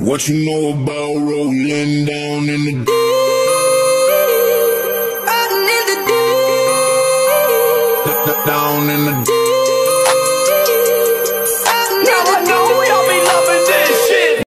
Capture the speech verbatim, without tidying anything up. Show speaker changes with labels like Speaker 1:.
Speaker 1: What you know about rolling down in the deep?
Speaker 2: Rolling in the deep.
Speaker 1: Down in the deep.